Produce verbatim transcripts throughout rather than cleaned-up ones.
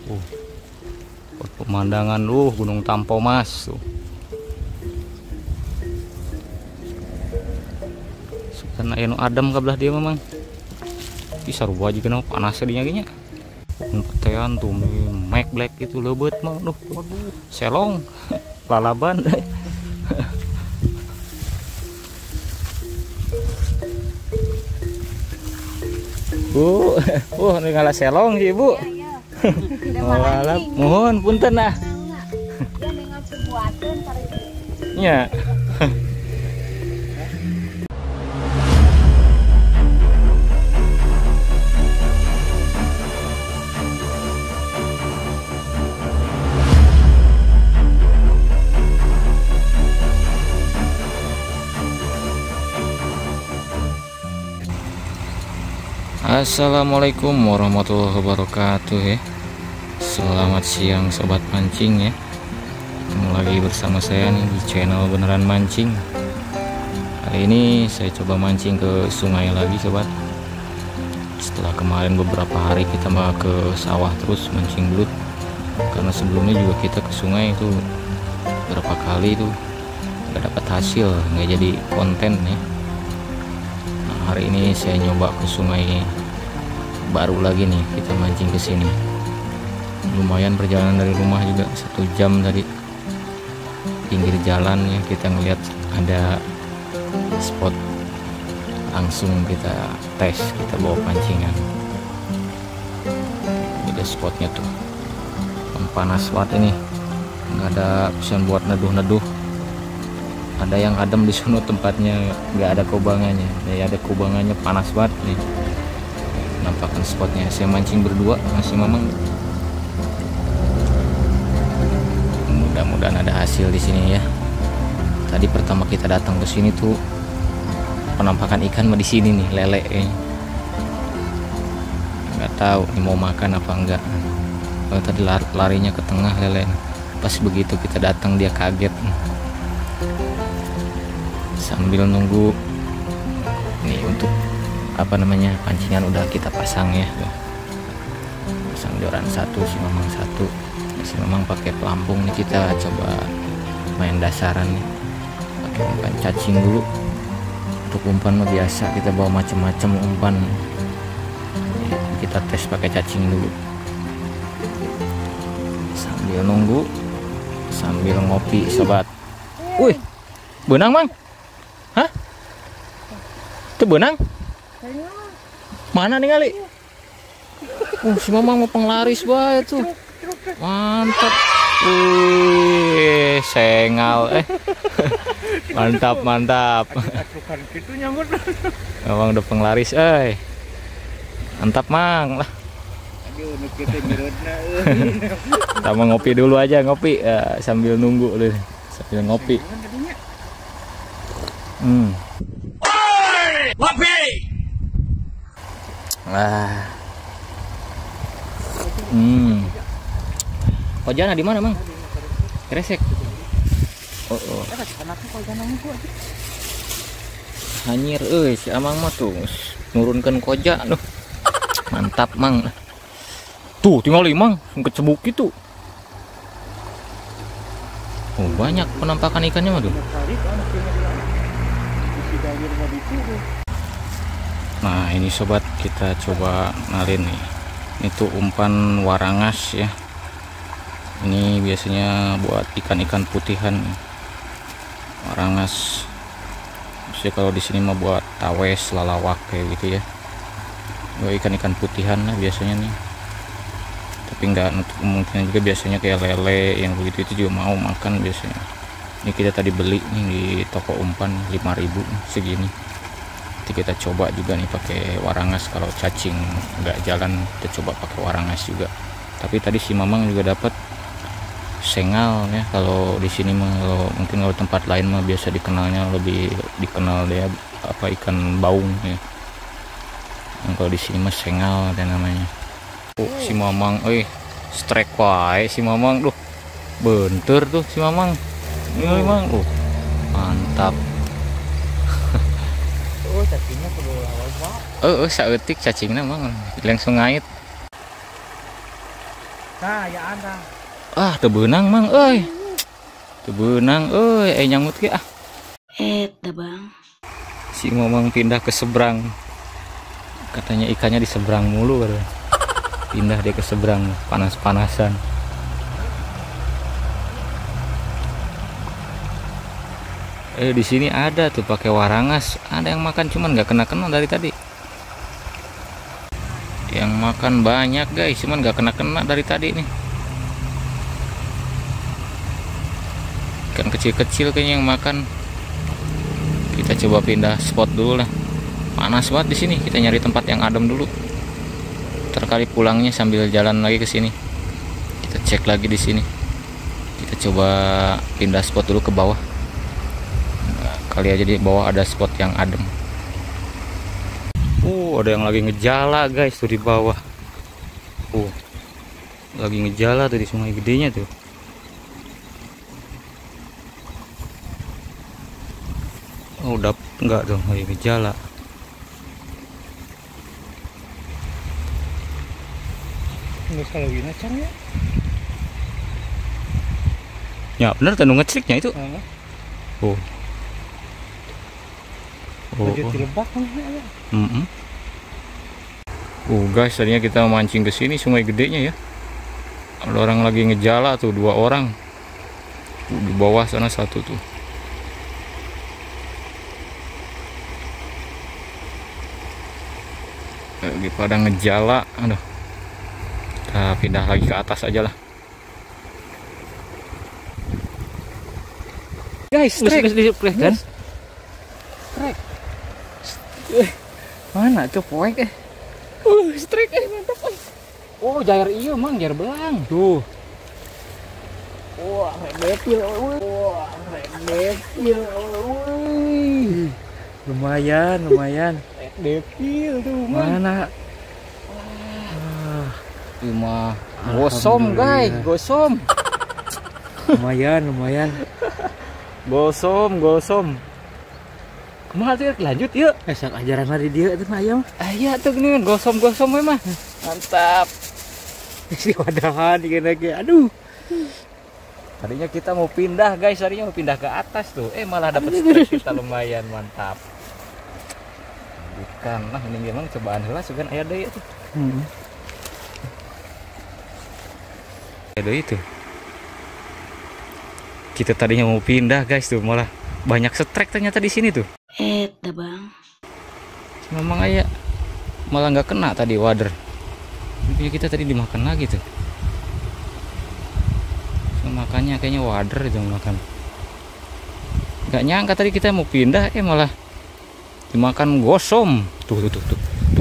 Uh, pemandangan uh Gunung Tampomas tuh. Karena eno adem kabelah dia memang. Bisa rubah juga no panasnya dinya gini. Petean tuh Mac Black itu lebet mah duh. Selong lalaban. Bu, uh, ini ngalah selong sih Bu. Malah, mohon punten nah. Ya. Assalamualaikum warahmatullahi wabarakatuh ya. Selamat siang sobat mancing ya. Ketemu lagi bersama saya nih di channel Beneran Mancing. Hari ini saya coba mancing ke sungai lagi sobat. Setelah kemarin beberapa hari kita mau ke sawah terus mancing belut. Karena sebelumnya juga kita ke sungai itu berapa kali itu nggak dapat hasil, nggak jadi konten ya. Nah, hari ini saya nyoba ke sungai baru lagi nih, kita mancing ke sini. Lumayan perjalanan dari rumah juga satu jam tadi. Pinggir jalan ya, kita ngelihat ada spot, langsung kita tes, kita bawa pancingan. Ada spotnya tuh, panas banget ini, nggak ada bisa buat neduh-neduh. Ada yang adem di sana tempatnya, nggak ada kubangannya. Ya ada kubangannya, panas banget nih. Nampakkan spotnya. Saya mancing berdua masih Mamang. Mudah-mudahan ada hasil di sini ya. Tadi pertama kita datang ke sini tuh penampakan ikan mah di sini nih, lele. Eh. Nggak tahu nih mau makan apa enggak. Oh, tadi lar larinya ke tengah lele. Pas begitu kita datang dia kaget. Sambil nunggu nih untuk apa namanya pancingan udah kita pasang ya, pasang joran satu, si Mamang satu, si Mamang pakai pelampung nih. Kita coba main dasaran nih, pakai umpan cacing dulu. Untuk umpan mah biasa kita bawa macam-macam umpan, kita tes pakai cacing dulu sambil nunggu, sambil ngopi sobat. Wih, benang Mang? Hah? Itu benang? Mana nih kali? Oh, si Mamang mau penglaris banget tuh. Mantap. Wih, sengal eh. Mantap, mantap. Mamang udah penglaris, eh. Mantap, Mang. Lah. Kita mau ngopi dulu aja, ngopi ya, sambil nunggu deh. Sambil ngopi. Hmm. Ngopi. Ah. Hmm. Kojana di mana, Mang? Kresek. Oh, oh. Hanyir euy si Amang mah tuh nurunkan koja duh. Mantap, Mang. Tuh, tinggal lima, kecebuk itu. Oh, banyak penampakan ikannya mah tuh. Nah, ini sobat, kita coba nalin nih. Itu umpan warangas ya. Ini biasanya buat ikan-ikan putihan. Warangas. Biasanya kalau di sini mah buat tawes, lalawak kayak gitu ya. Buat ikan-ikan putihan lah biasanya nih. Tapi nggak nutup kemungkinan juga biasanya kayak lele yang begitu itu juga mau makan biasanya. Ini kita tadi beli nih di toko umpan lima ribu segini. Nanti kita coba juga nih pakai warangas. Kalau cacing nggak jalan kita coba pakai warangas juga. Tapi tadi si Mamang juga dapat sengal ya. Kalau di sini mah, kalau mungkin kalau tempat lain mah biasa dikenalnya lebih dikenal dia apa ikan baung ya. Yang kalau di sini mah sengal dan namanya. Oh, si Mamang, eh strike wae si Mamang tuh. Bentur tuh si Mamang. Ini Mamang, oh mantap. Oh, cacingnya perlu lawan Pak. Oh, oh saeutik cacingna Mang langsung ngait. Nah, ya anda. Ah, teu beunang mang euy. Teu beunang euy, eh nyamut ge ah. Eta bang. Si ngomong pindah ke seberang. Katanya ikannya di seberang mulu baru. Pindah dia ke seberang, panas-panasan. Eh di sini ada tuh pakai warangas, ada yang makan cuman nggak kena-kena dari tadi. Yang makan banyak guys, cuman nggak kena-kena dari tadi nih. Ikan kecil-kecil kayaknya yang makan. Kita coba pindah spot dulu lah. Panas banget di sini, kita nyari tempat yang adem dulu. Terkali pulangnya sambil jalan lagi ke sini. Kita cek lagi di sini. Kita coba pindah spot dulu ke bawah. Kali aja di bawah ada spot yang adem. Oh, ada yang lagi ngejala guys tuh di bawah. Oh, lagi ngejala tuh di sungai gedenya tuh. Oh, udah enggak dong, lagi ngejala. Nggak kalau gini can ya. Ya bener tuh ngecliknya itu. Nah, Oh. Oh, lanjut oh. di lebak kan ya. Mm -mm. Uh guys, tadinya kita mancing ke sini sungai gedenya ya. Ada orang lagi ngejala tuh, dua orang. Uh, di bawah sana satu tuh. Lagi pada ngejala. Aduh. Kita pindah lagi ke atas aja lah. Guys, strike kan? Strike. Mana tuh poek eh? Uh, strike eh mantap eh. Oh, jair iyo mang, jair belang. Tuh. Wah, redepil. Wah, redepil. Wih. Lumayan, lumayan. Redepil tuh, man. Mana? Wah, cuma gosom, guys, gosom. Lumayan, lumayan. Gosom, gosom. Kumaha tuh lanjut yuk. Esak ajaran dari dia itu ayam. Aya tuh gini gosom-gosom we mah. Mantap. Si wadahan gini lagi. Aduh. Tadinya kita mau pindah, guys, tadinya mau pindah ke atas tuh. Eh malah dapat strike kita lumayan, mantap. Bukan lah, ini memang cobaan heula sugan aya deui tuh. Hmm. Aya deui tuh. Kita tadinya mau pindah, guys, tuh malah banyak strike ternyata di sini tuh. Eta bang. Memang aya malah nggak kena tadi wader. Punya kita tadi dimakan lagi tuh. So, makannya kayaknya wader itu makan. Nggak nyangka tadi kita mau pindah, eh malah dimakan gosom. Tuh tuh tuh tuh.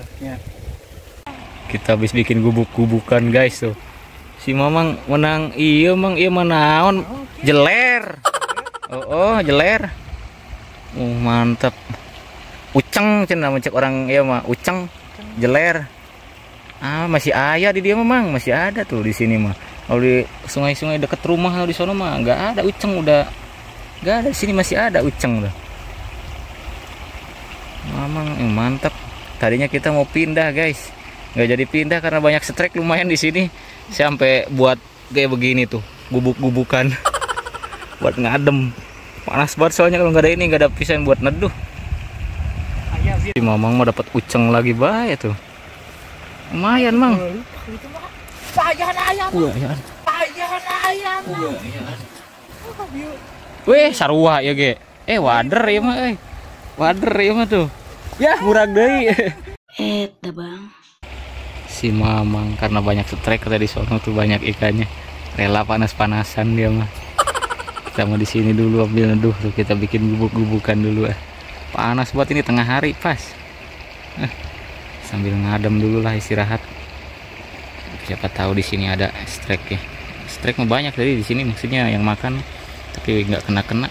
Kita habis bikin gubuk-gubukan, guys, tuh. Si Mamang menang iya mang iya manaon jeler. Oh, oh jeler. Oh, mantap. Uceng cenah mencek orang iya mah uceng jeler. Ah, masih ada di dia Mamang, masih ada tuh di sini mah. Kalau di sungai-sungai dekat rumah kalau di sono mah nggak ada uceng, udah nggak ada. Di sini masih ada uceng tuh. Mamang eh, mantap. Tadinya kita mau pindah, guys. Nggak jadi pindah karena banyak strike lumayan di sini. Sampai buat kayak begini tuh, gubuk-gubukan buat ngadem. Panas banget soalnya kalau nggak ada ini, nggak ada pisang buat neduh. Si Mamang mau dapat uceng lagi bae tuh. Lumayan, Mang. Sayan ayam. Lumayan. Sayan ayam. Weh, sarua ya, ge. Eh, wader ya mah, eh. Wader ya mah tuh. Ya, murag deui. Eta bang. Si Mamang karena banyak strike tadi sono tuh banyak ikannya, rela panas-panasan dia mah. Kita mau di sini dulu ambil neduh tuh, kita bikin gubuk-gubukan dulu ah. Panas buat ini tengah hari pas. Eh, sambil ngadem dulu lah, istirahat. Siapa tahu di sini ada strike ya. Strike mah banyak tadi di sini, maksudnya yang makan tapi nggak kena-kena.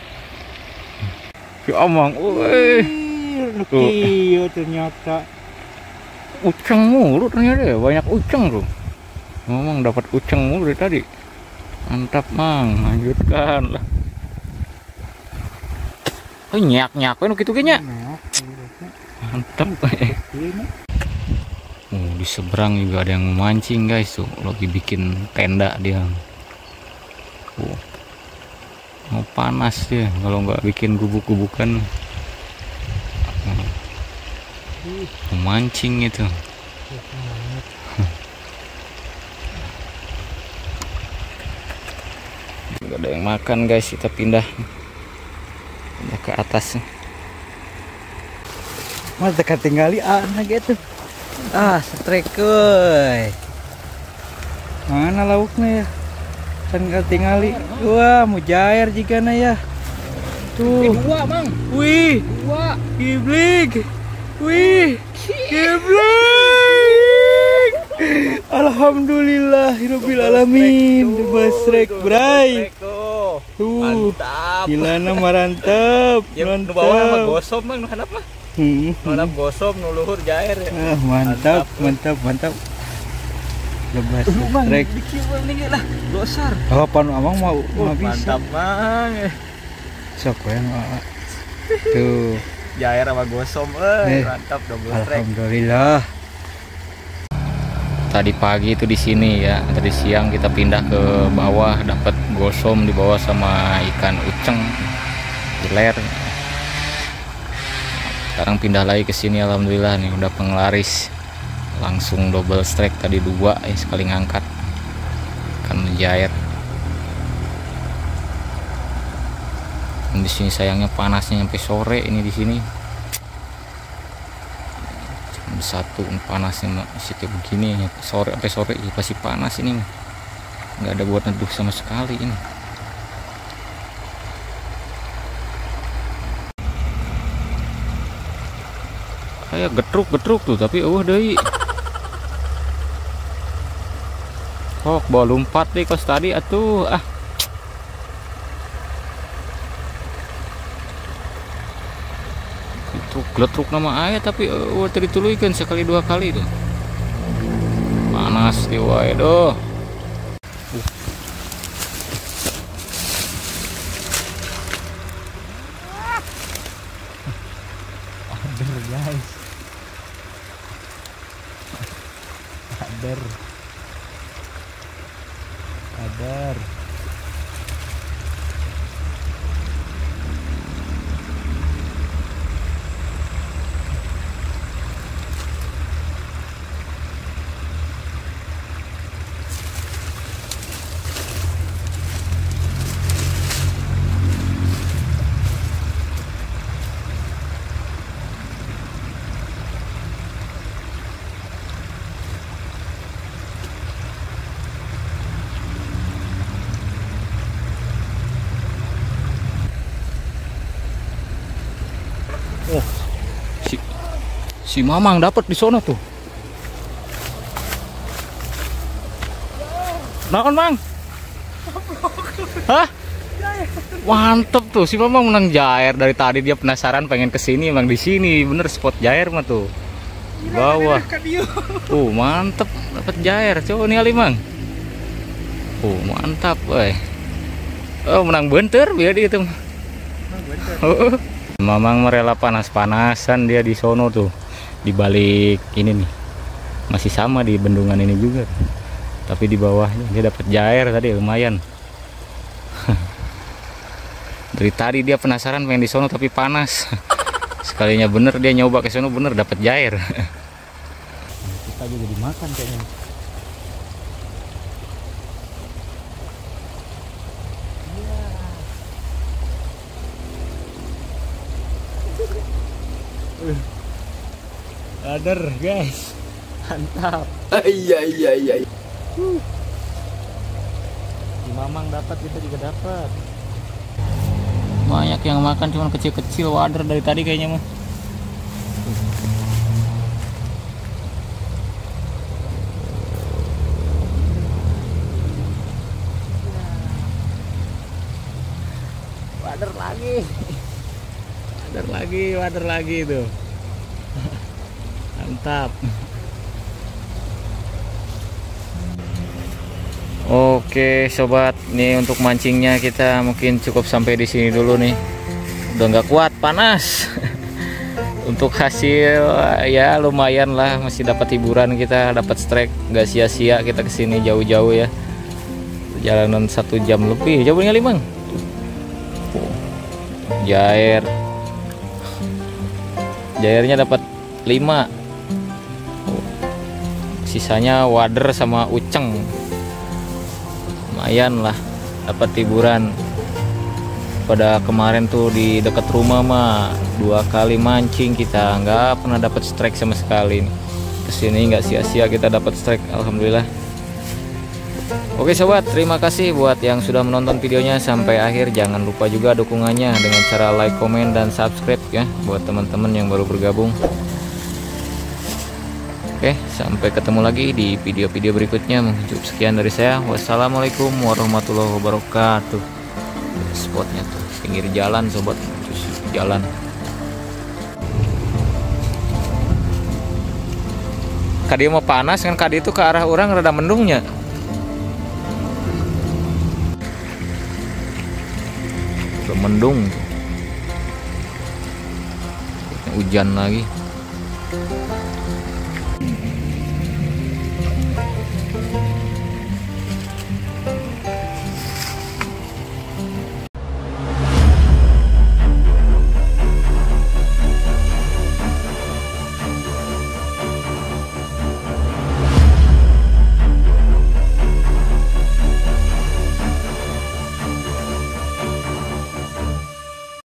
Ya omong, woi. Iya ternyata. Uceng mulu ternyata ya, banyak uceng tuh. Ngomong dapat uceng mulu dari tadi. Mantap Mang, lanjutkan lah. Oh nyak nyak, kan gitu kayaknya. Mantap. Uh, di seberang juga ada yang memancing guys, tuh lagi bikin tenda dia. Uh, mau panas dia kalau nggak bikin gubuk-gubukan. Uh, memancing itu. Gak ada yang makan guys, kita pindah pindah ke atas. Mas dekat tinggali anak gitu. Ah, strike kuy. Mana lauknya ya? Tinggal tinggali. Wah, mujair jika na ya. Tuh. Dua, Mang. Wih, Dua. giblik. Wih, giblik. Alhamdulillahirabbil alamin. Basrek, bray. Tuh. Gila na marantap. Mantap. gosop Mang, nu handap mah. Hmm. Nu handap gosop, nu luhur jair ya. Ah, mantap, mantap, mantap. Lebas strike. lah, gosar. Oh, apa nu amang mau mau bisa. Mantap, Mang. Sok we mah. Tuh. Jair sama gosop, eh, Eh, mantap double strike. Alhamdulillah. Tadi pagi itu di sini ya, tadi siang kita pindah ke bawah, dapat gosom di bawah sama ikan uceng, giler. Sekarang pindah lagi ke sini, alhamdulillah nih udah penglaris, langsung double strike tadi dua, ya sekali ngangkat ikan mujair. Dan di sini sayangnya panasnya sampai sore ini di sini. Satu panasnya masih kayak begini ya, sore sampai sore ya pasti panas ini, nggak ada buat neduh sama sekali ini. Kayak getruk-getruk tuh tapi uh deui. Oh, bawa lompat deh kos tadi atuh ah. Geletruk nama ayah tapi uh, tadi tuluikan sekali dua kali tuh. Panas di wae doh. Ader guys. Ader. Ader. Oh, si si Mamang dapat di sana tuh. Naon Mang? Hah? Mantep tuh si Mamang menang jair dari tadi, dia penasaran pengen kesini, emang di sini bener spot jair mah tuh. Di bawah. Tuh mantep dapat jair. Coba nih Ali Mang. Oh mantap, weh. Oh menang bentar biar dia itu. Oh. Mamang merela panas-panasan dia di sono tuh, di balik ini nih, masih sama di bendungan ini juga, tapi di bawahnya dia dapat jair tadi lumayan. Dari tadi dia penasaran pengen di sono tapi panas. Sekalinya bener dia nyoba ke sono bener dapat jair. Kita juga dimakan kayaknya. Ader guys, mantap. Iya iya iya. Si Mamang dapat, kita juga dapat. Banyak yang makan cuman kecil-kecil, wader dari tadi kayaknya mah. Wader lagi. Wader lagi, wader lagi tuh. Mantap. Oke sobat, nih untuk mancingnya kita mungkin cukup sampai di sini dulu nih. Udah nggak kuat, panas. untuk hasil ya lumayan lah, masih dapat hiburan, kita dapat strike, nggak sia-sia kita kesini jauh-jauh ya, perjalanan satu jam lebih. Jauhnya Limang jair jairnya dapat lima, sisanya wader sama uceng. Lumayan lah dapat hiburan. Pada kemarin tuh di dekat rumah mah dua kali mancing, kita nggak pernah dapat strike sama sekali. Kesini nggak sia-sia kita dapat strike, alhamdulillah. Oke sobat, terima kasih buat yang sudah menonton videonya sampai akhir. Jangan lupa juga dukungannya dengan cara like, komen, dan subscribe ya buat teman-teman yang baru bergabung. Oke, sampai ketemu lagi di video-video berikutnya. Cukup sekian dari saya. Wassalamualaikum warahmatullahi wabarakatuh. Spotnya tuh pinggir jalan sobat, terus jalan. Kadi mau panas kan, kadi itu ke arah orang rada mendungnya. Udah mendung, hujan lagi.